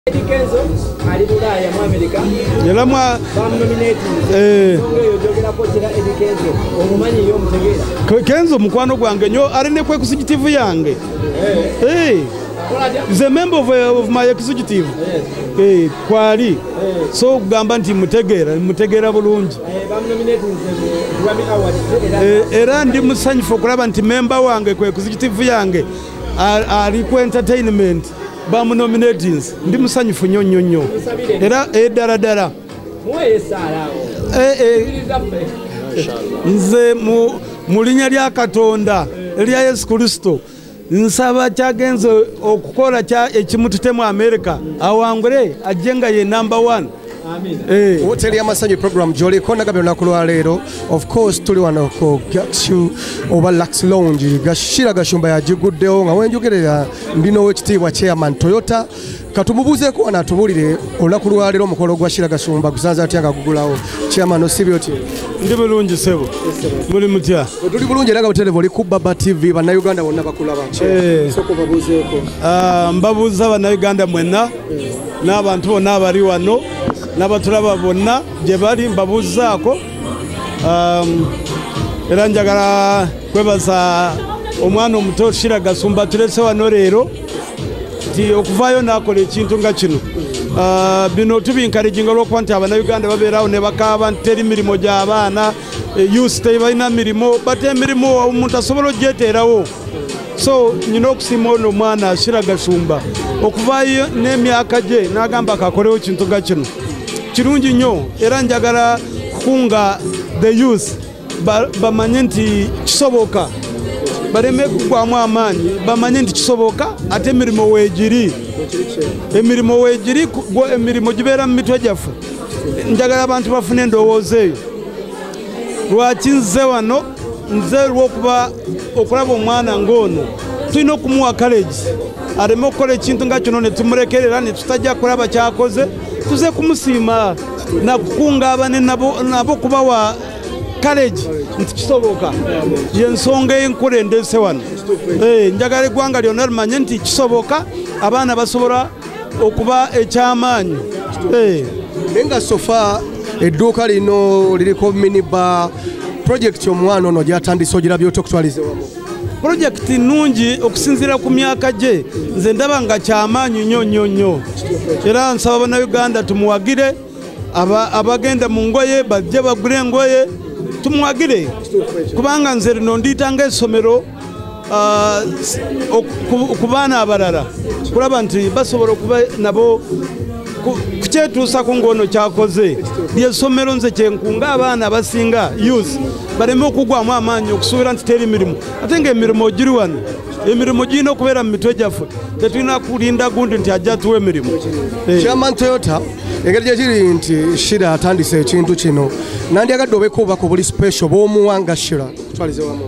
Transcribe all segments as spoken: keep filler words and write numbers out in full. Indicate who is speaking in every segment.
Speaker 1: Eddy Kenzo ali Bulaya mu America.
Speaker 2: Yala mwa
Speaker 1: bam nominate.
Speaker 2: Eh.
Speaker 1: Songeyo jogera ko kira Eddy Kenzo. Omumanyi yo mutegeera.
Speaker 2: Kenzo mukwano gwange nyo ali ne ku executive yange. Eh. Eh. Is a member of, uh, of my executive.
Speaker 1: Yes.
Speaker 2: Eh, kwali. Eh. So gamba nti mutegeera, mutegeera bulungi.
Speaker 1: Eh, bam nominate mu Grammy Award.
Speaker 2: Eh, era ndi musanyifu okulaba nti member wange ku executive yange ali ku entertainment. Bamu nominatings ndi musanyifu nnyo nnyo nnyo era eddala ddala
Speaker 1: muwe Esaala
Speaker 2: eh eh nze mu mu linnya lya Katonda elya Yesu Kristo nsaba kyagenze okukola kya ekimutute mu America awangule ajenga ye number one.
Speaker 1: Amen.
Speaker 3: Eh. Hoteli ya masanyu program joli kona gabe na kulwa lero. Of course tuli wano ko Gakshu oba Lux Lounge Lya Sheilah Gashumba ya jiguddewo nga wenjogerera ndino wekitiibwa chairman Toyota katumubuze ko anatubulire olunaku lero omukolo gwa Sheilah Gashumba kusanza atyanga kugulawo chairman osibyoti
Speaker 2: ndi bulungi sebo muli mutya
Speaker 3: tuli bulungi era nga butele boli ku Baba T V bana Uganda bonna bakulaba
Speaker 2: eh.
Speaker 3: Soko babuzeeko
Speaker 2: ah mbabuza bana Uganda mwenna eh. N'abantu bonna abali wano n'abatulaba bonna gye bali mbabuzaako um, era njagala kwebaza omwana omuto Sheilah Gashumba tulese wano leero ti okuvaayo n'akola ekintu nga kino uh, bino tubinkarijinga olw'okuba nti Abannayuganda babeerawo ne bakaaba nti teri mirimo gy'abaana youth tebalina mirimo bate emirimu omuntu asobola ogyeteerawo so nyina okusiima ono omwana Sheilah Gashumba okuvaayo n'emyaka gye n'agamba kakolewo kintu nga kino kirungi nnyo era njagala kukunga the youth bamanye nti kisoboka baleme kugwamu amaanyi bamanye nti kisoboka ate emirimo weegiri emirimo weegiri emirimo gibeera mu mitwe gyaffe njagala abantu bafune endowooza eyo lwaki nze wano nze lw'okuba okulaba omwana ng'ono tulina okumuwa college aleme okukola ekintu nga kino ne tumulekerera ne tutajja kulaba kyakoze tuze kumusiima nakukunga abane nabo nabo kubawa college nti kisoboka yensonga enkula endese wano eh njagala eggwanga lyonna limanye nti kisoboka abaana basobola okuba ekyamaanyi eh
Speaker 3: nenga sofa edduuka lino liriko minibar project omwana ono gyatandise ogirabye otokutwalize wamu
Speaker 2: project nungi okusinzira ku myaka gye nze ndaba nga kyamaanyi nnyo nnyo nnyo era nsaba Bannayuganda tumuwagire abagenda mu ngoye bajje bagule engoye tumuwagire kubanga nze lino ndiitanga essomero ku baana abalala kulaba nti basobola okuba nabo kukyetuusako ng'ono kyakoze lyessomero nze kyenkunga abaana abasinga youth baleme okugwamu amaanyi okusuubira nti teri mirimu ate ng'emirimu giri wano emirimu girina okubeera mu mitwe gyaffe tetulina kulinda gundi nti ajja tuwa emirimu
Speaker 3: chairman Toyota engeri gye kiri nti Sheilah atandise ekintu kino nandyagadde obeeko obubaka obuli special bw'omuwa nga Sheilah tutwalize wamu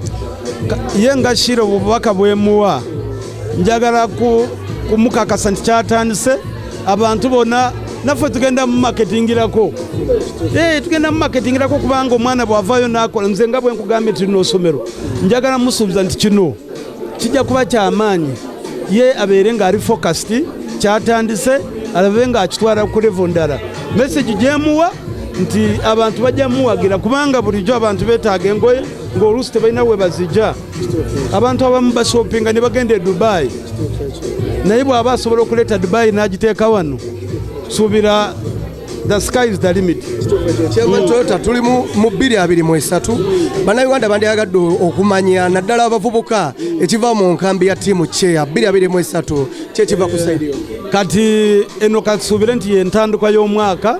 Speaker 2: ye nga Sheilah obubaka bwemuwa njagala kumukakasa nti kyatandise abantu bonna naffe tugenda mu marketingirako eh tugenda mu marketingirako kubanga omwana bw'avaayo n'akola nze nga bwe nkugambye tulina osomero njagala musuubiza nti kino kijja kuba kyamaanyi ye abeere ng'ali focused kyatandise alabe ng'akitwala ku level ndala message gyemuwa nti abantu bajja muwagira kubanga bulijjo abantu beetaaga engoye ng'oluusi tebalina we bazijja abantu abamu bashoppinga ne bagenda e Dubai naye bw'aba asobola okuleeta Dubai n'agiteeka wano suubira the sky is the limit.
Speaker 3: Chairman Toyota tuli mu bbiri abiri mu esatu Bannayuganda bandyagadde okumanya naddala abavubuka ekiva mu nkambi ya ttiimu kye bbiri abiri mu esatu kyekiva ku saidi yo
Speaker 2: kati eno kasuubire nti entandikwa y'omwaka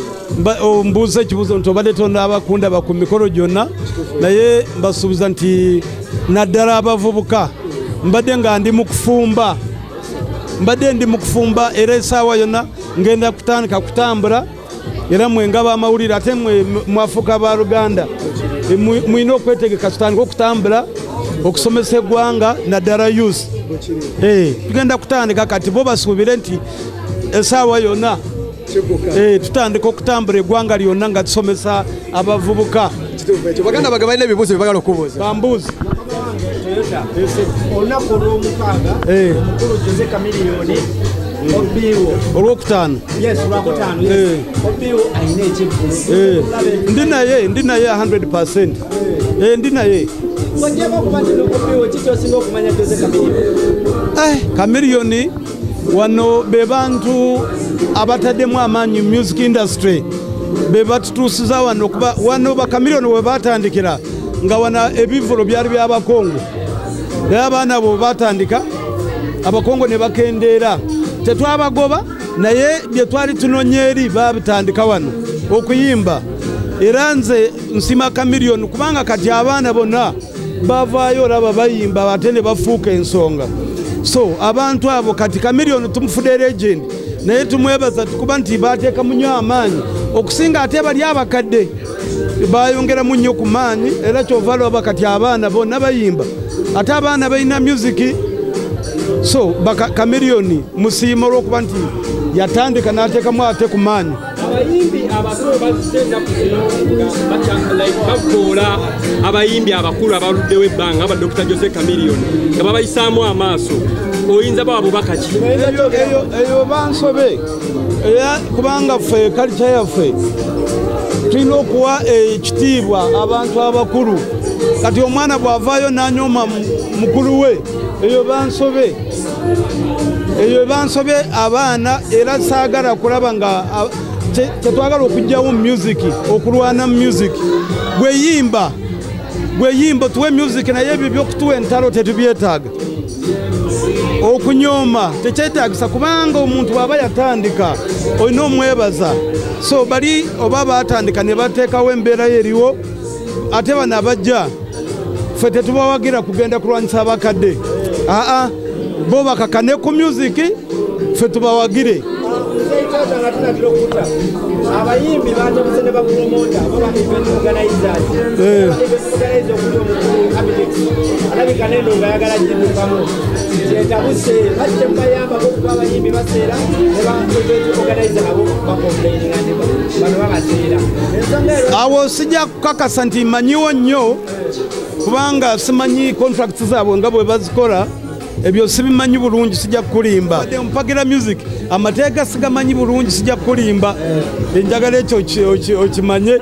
Speaker 2: mbuuza ekibuuzo nti obadde tonnaabakunda ku mikolo gyonna naye mbasuubiza nti naddala abavubuka mbadde nga ndi mu kufumba mbadde ndi mu kufumba era essaawa yonna ngenda kutandika kutambula era mwengaba amawulire ate mwafuka ba Uganda mwina okwetegeka tutandika okutambula okusomesa eggwanga naddala youth eh tugenda kutandika kati bo basuubire nti essaawa yonna eh tutandika okutambula eggwanga lyonna nga tusomesa abavubuka
Speaker 3: baganda bagaba balina ebibuuzo bye bagala okubuuza
Speaker 2: bambuuzi
Speaker 1: olunaku olw'omukaaga omukulu Jose Kamiliyoni Obiwo.
Speaker 2: Olwokutaano.
Speaker 1: Yes, olwokutaano. Yes. Obiwo ayina ekivulo.
Speaker 2: Ndi naye, ndi naye one hundred percent. Eh, ndi naye.
Speaker 1: Ojjako okubatira Obiwo kiki osinga okumanya Jose Chameleone?
Speaker 2: Eh, Chameleone wano be bantu abataddemu amaanyi music industry. Be batutuusiza wano kuba wano ba Chameleone we batandikira nga wana ebivulo byali by'abakongo. Naye abaana bo batandika abakongo ne bakendeera. Tetwabagoba naye bye twali tunoonya eri babitandika wano okuyimba. Era nze nsima Chameleone kubanga kati abaana bonna bavaayo olaba bayimba ate ne bafuuka ensonga. So abantu abo kati Chameleone tumufude legend naye tumwebaza tukuba nti bateeka munyo amaanyi okusinga ate bali abakadde bayongera munyo ku maanyi era kyova laba kati abaana bonna bayimba ate abaana balina music. So baka Chameleone musiima olw'okuba nti yatandika n'ateekamu ate ku maanyi.
Speaker 1: Abayimbi abato bazitenda kuzinga bachanga like bakola abayimbi abakulu abaluddewo ebbanga aba Doctor Jose Chameleone nga babayisaamu amaaso oyinza babo bakaki
Speaker 2: eyo eyo eyo bansobe era kubanga ffe culture yaffe tulina okuwa ekitiibwa abantu abakulu kati omwana bw'avaayo n'anyooma mukulu we eyo bansobe eyo bansobe abaana era saagala kulaba nga tetwagala okujjawo music okulwana music gweyimba gweyimba tuwe music naye ebyo byokutuwa entalo tetubyetaaga okunyooma tekyetaagisa kubanga omuntu bw'aba yatandika olina omwebaza. So bali oba batandika ne bateekawo embeera eriwo ate bano abajja ffe tetubawagira kugenda kulwanyisa abakadde aa bo bakakane ku music ffe tubawagire.
Speaker 1: Abayimbi batabuse ne bapromota baba event organizers organize okuli omukulu cabinet alabika nendo nga yagala jimukamu yetabuse ate mbayamba okuba abayimbi baseera ne ba event organizer nabo bakomplaining ate bano babaseera
Speaker 2: awo sijja kukakasa nti manyiwo nnyo kubanga simanyi contracts zaabwe nga bwe bazikola ebyo sibimanyi bulungi sijja kulimba mpagira music amateeka sigamanyi bulungi sijja kulimba enjagala ekyo okimanye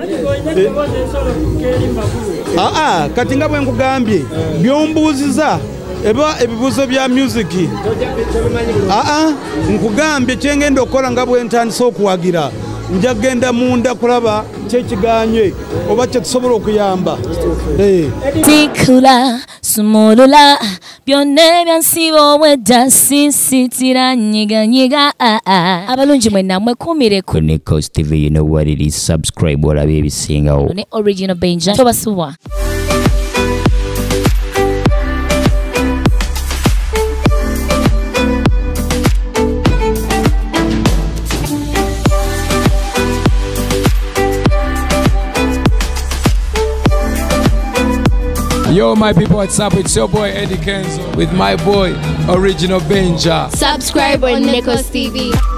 Speaker 2: aa kati nga bwe nkugambye byombuuziza eba ebibuuzo bya music aa nkugambye kyengenda okukola nga bwe ntandisa okuwagira nja kugenda munda kulaba kyekiganye oba kyetusobola okuyamba.
Speaker 4: Tikula sumulula byonna ebyansiba obwedda sinsitira nyiganyiga abalungi mwenna mwekuumire ku NEKOZ T V. You know what it is. Subscribe olabe ebisingawo ne original Benja tobasuwa.
Speaker 5: Yo, my people, what's up? It's your boy Eddy Kenzo with my boy Original Benja.
Speaker 6: Subscribe on NEKOZ T V.